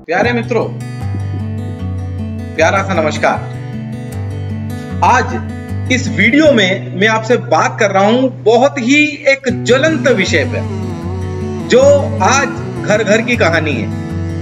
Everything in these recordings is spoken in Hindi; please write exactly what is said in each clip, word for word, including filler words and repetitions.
प्यारे मित्रों, प्यारा सा नमस्कार। आज इस वीडियो में मैं आपसे बात कर रहा हूं बहुत ही एक ज्वलंत विषय पे, जो आज घर घर की कहानी है।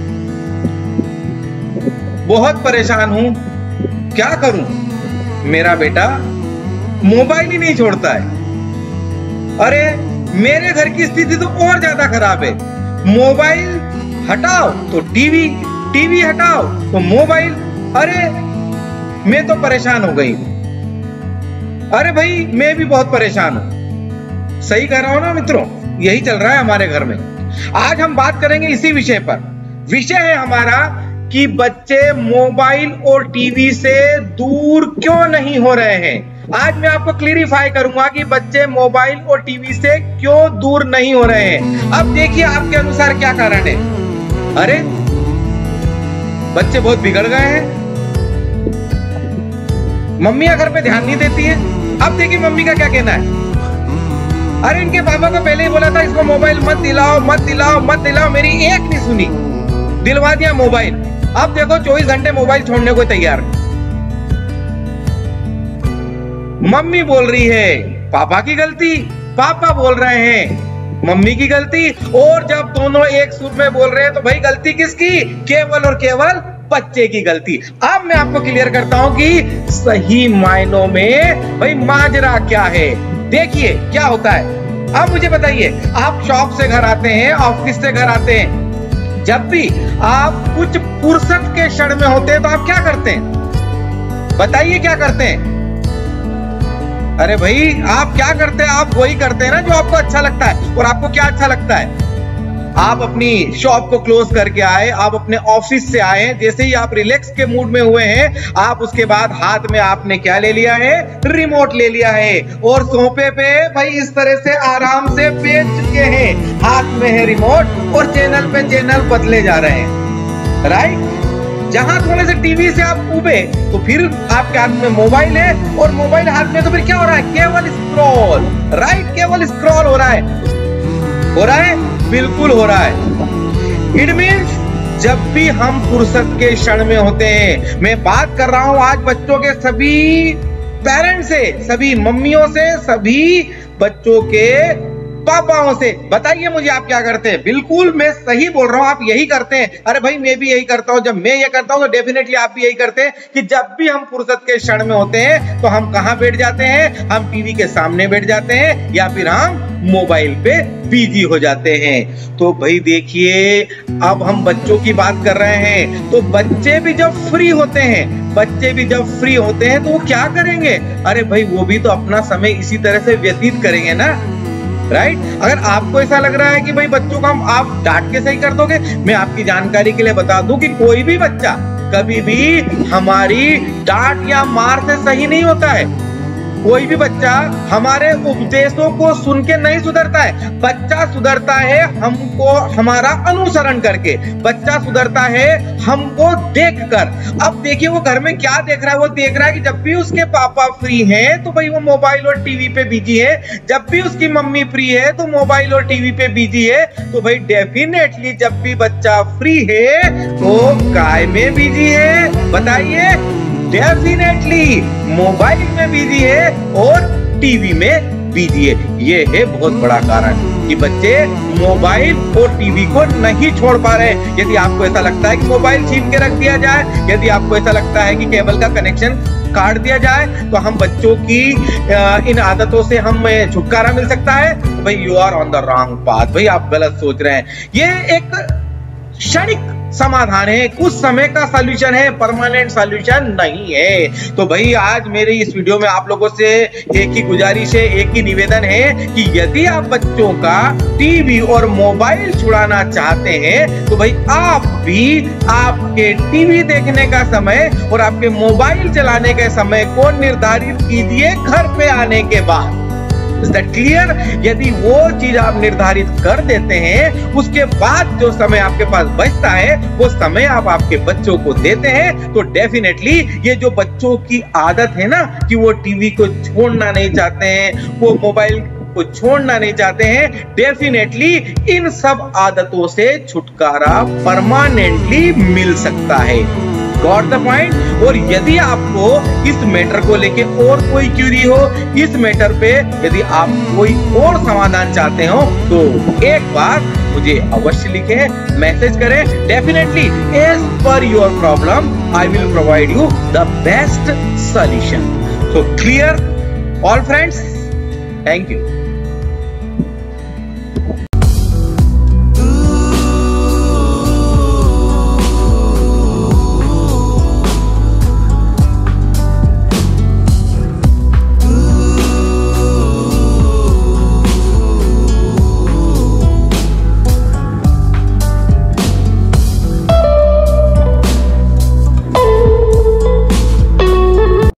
बहुत परेशान हूं, क्या करूं? मेरा बेटा मोबाइल ही नहीं छोड़ता है। अरे मेरे घर की स्थिति तो और ज्यादा खराब है। मोबाइल हटाओ तो टीवी, टीवी हटाओ तो मोबाइल। अरे मैं तो परेशान हो गई। अरे भाई मैं भी बहुत परेशान हूं। सही कह रहा हूं ना मित्रों? यही चल रहा है हमारे घर में। आज हम बात करेंगे इसी विषय पर। विषय है हमारा कि बच्चे मोबाइल और टीवी से दूर क्यों नहीं हो रहे हैं। आज मैं आपको क्लियरिफाई करूंगा कि बच्चे मोबाइल और टीवी से क्यों दूर नहीं हो रहे हैं। अब देखिए आपके अनुसार क्या कारण है। अरे बच्चे बहुत बिगड़ गए हैं। मम्मियां घर पे ध्यान नहीं देती है। अब देखिए मम्मी का क्या कहना है। अरे इनके पापा को पहले ही बोला था इसको मोबाइल मत दिलाओ, मत दिलाओ, मत दिलाओ। मेरी एक नहीं सुनी, दिलवा दिया मोबाइल। अब देखो चौबीस घंटे मोबाइल छोड़ने को तैयार। मम्मी बोल रही है पापा की गलती, पापा बोल रहे हैं मम्मी की गलती। और जब दोनों एक सुर में बोल रहे हैं तो भाई गलती किसकी? केवल और केवल बच्चे की गलती। अब मैं आपको क्लियर करता हूं कि सही मायनों में भाई माजरा क्या है। देखिए क्या होता है। अब मुझे बताइए, आप शॉप से घर आते हैं, ऑफिस से घर आते हैं, जब भी आप कुछ फुर्सत के क्षण में होते हैं तो आप क्या करते हैं? बताइए क्या करते हैं? अरे भाई आप क्या करते हैं? आप वही करते हैं ना जो आपको अच्छा लगता है। और आपको क्या अच्छा लगता है? आप अपनी शॉप को क्लोज करके आए, आप अपने ऑफिस से आए, जैसे ही आप रिलैक्स के मूड में हुए हैं, आप उसके बाद हाथ में आपने क्या ले लिया है? रिमोट ले लिया है। और सोफे पे भाई इस तरह से आराम से बैठ चुके हैं, हाथ में है रिमोट और चैनल पे चैनल बदले जा रहे हैं। राइट? जहां थोड़े से टीवी से आप उबे तो फिर आपके हाथ में मोबाइल है, और मोबाइल हाथ में तो फिर क्या हो रहा है? केवल स्क्रॉल। राइट? केवल स्क्रॉल हो रहा है। हो रहा है? बिल्कुल हो रहा है। इट मींस जब भी हम फुर्सत के क्षण में होते हैं, मैं बात कर रहा हूं आज बच्चों के सभी पेरेंट्स से, सभी मम्मियों से, सभी बच्चों के पापाओं से। बताइए मुझे आप क्या करते हैं? बिल्कुल मैं सही बोल रहा हूं, आप यही करते हैं। अरे भाई मैं भी यही करता हूं। जब मैं ये करता हूं तो डेफिनेटली आप भी यही करते हैं कि जब भी हम फुर्सत के क्षण में होते हैं तो हम कहां बैठ जाते हैं? हम टीवी के सामने बैठ जाते हैं या फिर हम मोबाइल पे बिजी हो जाते हैं। तो भाई देखिए, अब हम बच्चों की बात कर रहे हैं तो बच्चे भी जब फ्री होते हैं, बच्चे भी जब फ्री होते हैं तो वो क्या करेंगे? अरे भाई वो भी तो अपना समय इसी तरह से व्यतीत करेंगे ना। राइट? अगर आपको ऐसा लग रहा है कि भाई बच्चों का आप डांट के सही कर दोगे, मैं आपकी जानकारी के लिए बता दूं कि कोई भी बच्चा कभी भी हमारी डांट या मार से सही नहीं होता है। कोई भी बच्चा हमारे उपदेशों को सुन के नहीं सुधरता है। बच्चा सुधरता है हमको हमारा अनुसरण करके, बच्चा सुधरता है हमको देखकर। अब देखिए वो घर में क्या देख रहा है? वो देख रहा है कि जब भी उसके पापा फ्री हैं तो भाई वो मोबाइल और टीवी पे बिजी है, जब भी उसकी मम्मी फ्री है तो मोबाइल और टीवी पे बिजी है। तो भाई डेफिनेटली जब भी बच्चा फ्री है तो काय में बिजी है? बताइए। डेफिनेटली मोबाइल में बिजी है और टीवी में बिजी है। ये है बहुत बड़ा कारण कि बच्चे मोबाइल और टीवी को नहीं छोड़ पा रहे। यदि आपको ऐसा लगता है कि मोबाइल छीन के रख दिया जाए, यदि आपको ऐसा लगता है कि केबल का कनेक्शन काट दिया जाए तो हम बच्चों की इन आदतों से हम छुटकारा मिल सकता है, तो भाई you are on the wrong path. भाई आप गलत सोच रहे हैं। ये एक क्षणिक समाधान है, कुछ समय का सॉल्यूशन है, परमानेंट सॉल्यूशन नहीं है। तो भाई आज मेरे इस वीडियो में आप लोगों से एक ही गुजारिश है, एक ही निवेदन है कि यदि आप बच्चों का टीवी और मोबाइल छुड़ाना चाहते हैं तो भाई आप भी आपके टीवी देखने का समय और आपके मोबाइल चलाने के समय को निर्धारित कीजिए घर पे आने के बाद। Is that clear? यदि वो चीज आप निर्धारित कर देते हैं, उसके बाद जो समय आपके पास बचता है वो समय आप आपके बच्चों को देते हैं, तो डेफिनेटली ये जो बच्चों की आदत है ना कि वो टीवी को छोड़ना नहीं चाहते हैं, वो मोबाइल को छोड़ना नहीं चाहते हैं, डेफिनेटली इन सब आदतों से छुटकारा परमानेंटली मिल सकता है। Got the point. और यदि आपको इस मैटर को लेके और कोई क्यूरी हो, इस मैटर पे यदि आप कोई और समाधान चाहते हो, तो एक बार मुझे अवश्य लिखें, मैसेज करें। Definitely as per your problem I will provide you the best solution. So clear all friends, thank you.